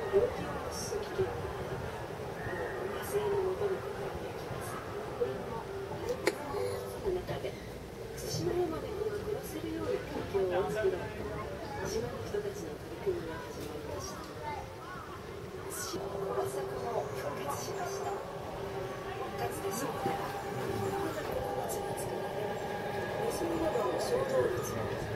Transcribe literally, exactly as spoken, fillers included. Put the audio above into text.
病気をすると火星に戻ることができます。その中で対馬山でには暮らせるような環境を作ろうと島の人たちの取り組みが始まりました。対馬の政子も氷結しました。かつてそこでは山形の松が作られネズミなどの小動物も